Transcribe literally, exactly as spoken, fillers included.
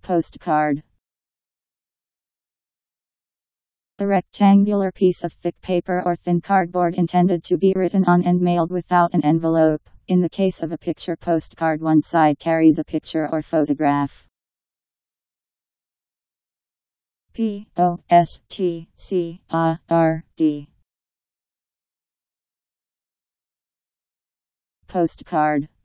Postcard. A rectangular piece of thick paper or thin cardboard intended to be written on and mailed without an envelope. In the case of a picture postcard, one side carries a picture or photograph. P O S T C A R D. Postcard.